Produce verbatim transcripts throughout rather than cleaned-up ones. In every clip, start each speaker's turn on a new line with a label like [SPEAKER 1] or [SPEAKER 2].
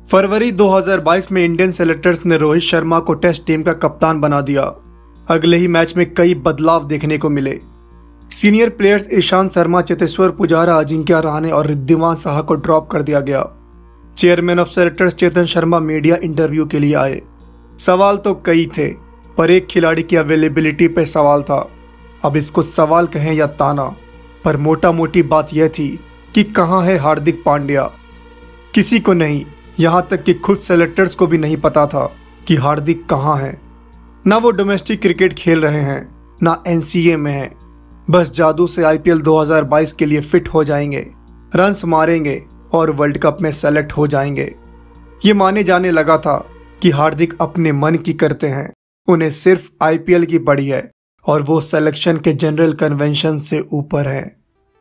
[SPEAKER 1] फरवरी दो हज़ार बाईस में इंडियन सेलेक्टर्स ने रोहित शर्मा को टेस्ट टीम का कप्तान बना दिया। अगले ही मैच में कई बदलाव देखने को मिले। सीनियर प्लेयर्स ईशांत शर्मा, चेतेश्वर पुजारा, अजिंक्य रहाणे और रिद्धिमान साहा को ड्रॉप कर दिया गया। Chairman of selectors Chetan Sharma media interview के लिए आए। सवाल तो कई थे, पर एक खिलाड़ी की अवेलेबिलिटी पे सवाल था। अब इसको सवाल कहें या ताना, पर मोटा मोटी बात यह थी कि कहाँ है हार्दिक पांड्या। किसी को नहीं, यहाँ तक कि खुद सेलेक्टर्स को भी नहीं पता था कि हार्दिक कहाँ है। ना वो डोमेस्टिक क्रिकेट खेल रहे हैं, ना एनसीए में हैं। बस जादू से आईपीएल दो हज़ार बाईस के लिए फिट हो जाएंगे, रन्स मारेंगे और वर्ल्ड कप में सेलेक्ट हो जाएंगे। ये माने जाने लगा था कि हार्दिक अपने मन की करते हैं, उन्हें सिर्फ आईपीएल की पड़ी है और वो सिलेक्शन के जनरल कन्वेंशन से ऊपर है।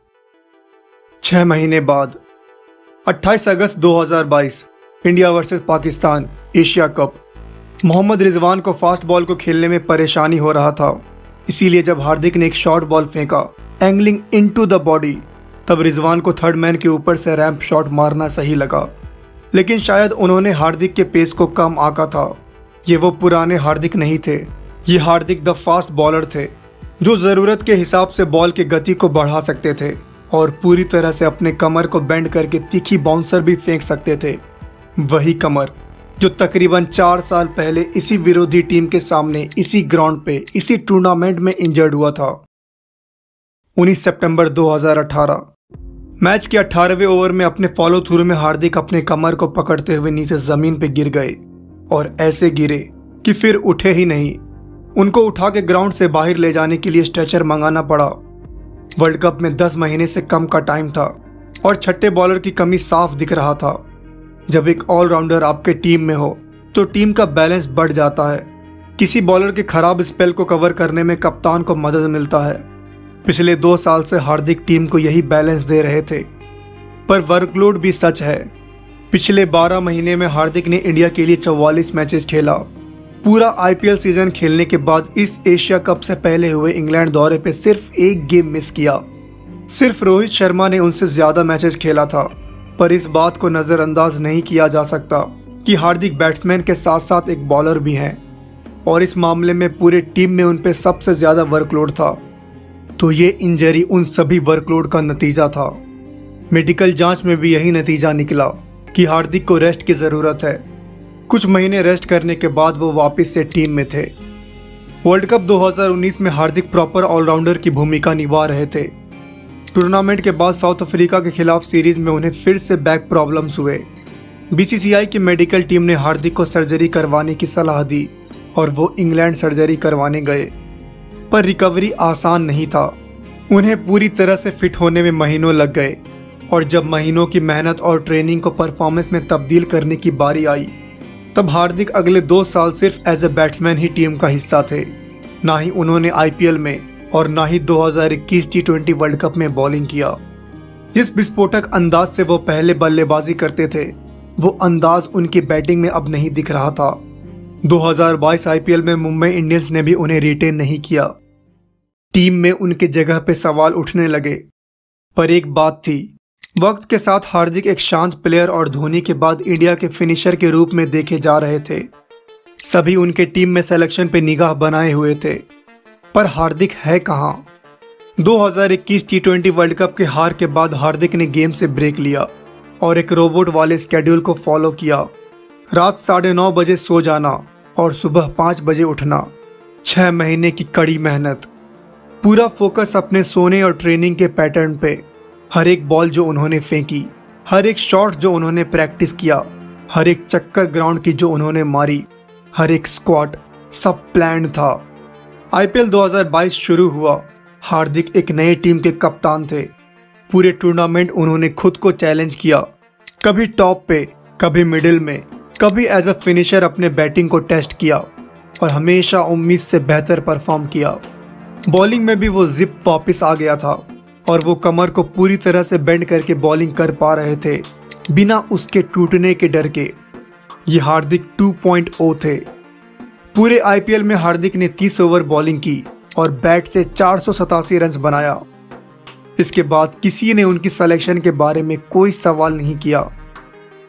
[SPEAKER 1] छह महीने बाद अट्ठाईस अगस्त दो हज़ार बाईस India versus Pakistan Asia cup. Mohammad Rizwan को फास्ट बॉल को खेलने में परेशानी हो रहा था, इसीलिए जब हार्दिक ने एक शॉर्ट बॉल फेंका एंगलिंग इनटू द बॉडी, तब रिजवान को थर्ड मैन के ऊपर से रैंप शॉट मारना सही लगा। लेकिन शायद उन्होंने हार्दिक के पेस को कम आंका था। ये वो पुराने हार्दिक नहीं थे, ये हार्दिक द फास्ट बॉलर थे, जो ज़रूरत के हिसाब से बॉल की गति को बढ़ा सकते थे और पूरी तरह से अपने कमर को बेंड करके तीखी बाउंसर भी फेंक सकते थे। वही कमर जो तकरीबन चार साल पहले इसी विरोधी टीम के सामने, इसी ग्राउंड पे, इसी टूर्नामेंट में इंजर्ड हुआ था। उन्नीस सितंबर दो हज़ार अठारह मैच के अठारहवें ओवर में अपने फॉलो थ्रू में हार्दिक अपने कमर को पकड़ते हुए नीचे जमीन पे गिर गए और ऐसे गिरे कि फिर उठे ही नहीं। उनको उठा के ग्राउंड से बाहर ले जाने के लिए स्ट्रेचर मंगाना पड़ा। वर्ल्ड कप में दस महीने से कम का टाइम था और छठे बॉलर की कमी साफ दिख रहा था। जब एक ऑलराउंडर आपके टीम में हो तो टीम का बैलेंस बढ़ जाता है। किसी बॉलर के खराब स्पेल को कवर करने में कप्तान को मदद मिलता है। पिछले दो साल से हार्दिक टीम को यही बैलेंस दे रहे थे, पर वर्कलोड भी सच है। पिछले बारह महीने में हार्दिक ने इंडिया के लिए चौवालीस मैचेस खेला। पूरा आईपीएल सीजन खेलने के बाद इस एशिया कप से पहले हुए इंग्लैंड दौरे पे सिर्फ एक गेम मिस किया। सिर्फ रोहित शर्मा ने उनसे ज्यादा मैचेस खेला था, पर इस बात को नज़रअंदाज नहीं किया जा सकता कि हार्दिक बैट्समैन के साथ साथ एक बॉलर भी हैं और इस मामले में पूरे टीम में उन पे सबसे ज़्यादा वर्कलोड था। तो ये इंजरी उन सभी वर्कलोड का नतीजा था। मेडिकल जांच में भी यही नतीजा निकला कि हार्दिक को रेस्ट की ज़रूरत है। कुछ महीने रेस्ट करने के बाद वो वापस से टीम में थे। वर्ल्ड कप दो हज़ार उन्नीस में हार्दिक प्रॉपर ऑलराउंडर की भूमिका निभा रहे थे। टूर्नामेंट के बाद साउथ अफ्रीका के खिलाफ सीरीज में उन्हें फिर से बैक प्रॉब्लम्स हुए। बीसीसीआई की मेडिकल टीम ने हार्दिक को सर्जरी करवाने की सलाह दी और वो इंग्लैंड सर्जरी करवाने गए, पर रिकवरी आसान नहीं था। उन्हें पूरी तरह से फिट होने में महीनों लग गए और जब महीनों की मेहनत और ट्रेनिंग को परफॉर्मेंस में तब्दील करने की बारी आई, तब हार्दिक अगले दो साल सिर्फ एज ए बैट्समैन ही टीम का हिस्सा थे। ना ही उन्होंने आईपीएल में और ना ही दो हज़ार इक्कीस टी ट्वेंटी वर्ल्ड कप में बॉलिंग किया। जिस विस्फोटक अंदाज से वो पहले बल्लेबाजी करते थे, वो अंदाज उनकी बैटिंग में अब नहीं दिख रहा था। दो हज़ार बाईस आईपीएल में मुंबई इंडियंस ने भी उन्हें रिटेन नहीं किया। टीम में उनके जगह पे सवाल उठने लगे। पर एक बात थी, वक्त के साथ हार्दिक एक शांत प्लेयर और धोनी के बाद इंडिया के फिनिशर के रूप में देखे जा रहे थे। सभी उनके टीम में सिलेक्शन पे निगाह बनाए हुए थे, पर हार्दिक है कहां? दो हज़ार इक्कीस टी ट्वेंटी वर्ल्ड कप के हार के बाद हार्दिक ने गेम से ब्रेक लिया और एक रोबोट वाले स्केड्यूल को फॉलो किया। रात साढ़े नौ बजे सो जाना और सुबह पाँच बजे उठना। छह महीने की कड़ी मेहनत, पूरा फोकस अपने सोने और ट्रेनिंग के पैटर्न पे। हर एक बॉल जो उन्होंने फेंकी, हर एक शॉट जो उन्होंने प्रैक्टिस किया, हर एक चक्कर ग्राउंड की जो उन्होंने मारी, हर एक स्क्वाट, सब प्लान्ड था। आईपीएल दो हज़ार बाईस शुरू हुआ। हार्दिक एक नए टीम के कप्तान थे। पूरे टूर्नामेंट उन्होंने खुद को चैलेंज किया, कभी टॉप पे, कभी मिडिल में, कभी एज अ फिनिशर अपने बैटिंग को टेस्ट किया और हमेशा उम्मीद से बेहतर परफॉर्म किया। बॉलिंग में भी वो जिप वापस आ गया था और वो कमर को पूरी तरह से बेंड करके बॉलिंग कर पा रहे थे बिना उसके टूटने के डर के। ये हार्दिक टू पॉइंट ओ थे। पूरे आईपीएल में हार्दिक ने तीस ओवर बॉलिंग की और बैट से चार सौ सतासी रन बनाया। इसके बाद किसी ने उनकी सिलेक्शन के बारे में कोई सवाल नहीं किया।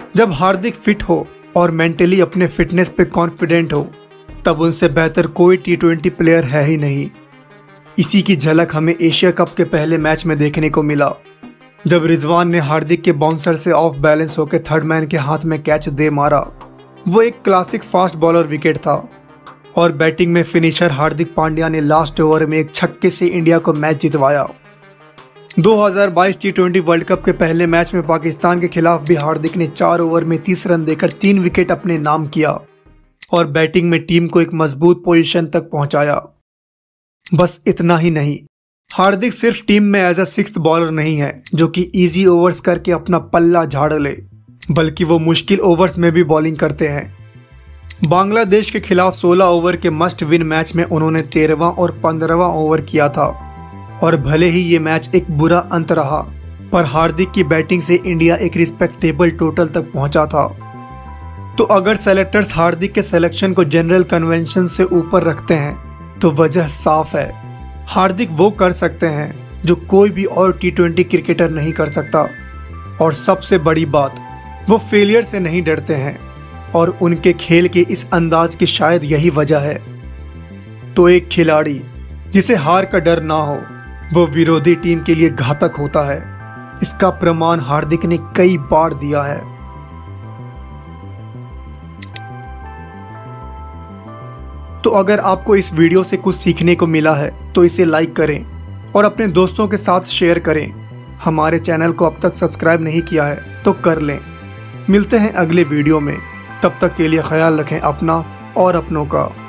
[SPEAKER 1] जब हार्दिक फिट हो और मेंटली अपने फिटनेस पे कॉन्फिडेंट हो तब उनसे बेहतर कोई टी ट्वेंटी प्लेयर है ही नहीं। इसी की झलक हमें एशिया कप के पहले मैच में देखने को मिला, जब रिजवान ने हार्दिक के बाउंसर से ऑफ बैलेंस होकर थर्ड मैन के हाथ में कैच दे मारा। वो एक क्लासिक फास्ट बॉलर विकेट था और बैटिंग में फिनिशर हार्दिक पांड्या ने लास्ट ओवर में एक छक्के से इंडिया को मैच जितवाया। दो हज़ार बाईस टी ट्वेंटी वर्ल्ड कप के पहले मैच में पाकिस्तान के खिलाफ भी हार्दिक ने चार ओवर में तीस रन देकर तीन विकेट अपने नाम किया और बैटिंग में टीम को एक मजबूत पोजीशन तक पहुंचाया। बस इतना ही नहीं, हार्दिक सिर्फ टीम में एज अ सिक्स्थ बॉलर नहीं है जो कि इजी ओवर्स करके अपना पल्ला झाड़ ले, बल्कि वो मुश्किल ओवर्स में भी बॉलिंग करते हैं। बांग्लादेश के खिलाफ सोलह ओवर के मस्ट विन मैच में उन्होंने तेरहवां और पंद्रहवां ओवर किया था और भले ही ये मैच एक बुरा अंत रहा, पर हार्दिक की बैटिंग से इंडिया एक रिस्पेक्टेबल टोटल तक पहुंचा था। तो अगर सेलेक्टर्स हार्दिक के सिलेक्शन को जनरल कन्वेंशन से ऊपर रखते हैं तो वजह साफ है, हार्दिक वो कर सकते हैं जो कोई भी और टी ट्वेंटी क्रिकेटर नहीं कर सकता। और सबसे बड़ी बात, वो फेलियर से नहीं डरते हैं और उनके खेल के इस अंदाज की शायद यही वजह है। तो एक खिलाड़ी जिसे हार का डर ना हो वो विरोधी टीम के लिए घातक होता है। इसका प्रमाण हार्दिक ने कई बार दिया है। तो अगर आपको इस वीडियो से कुछ सीखने को मिला है तो इसे लाइक करें और अपने दोस्तों के साथ शेयर करें। हमारे चैनल को अब तक सब्सक्राइब नहीं किया है तो कर लें। मिलते हैं अगले वीडियो में, तब तक के लिए ख्याल रखें अपना और अपनों का।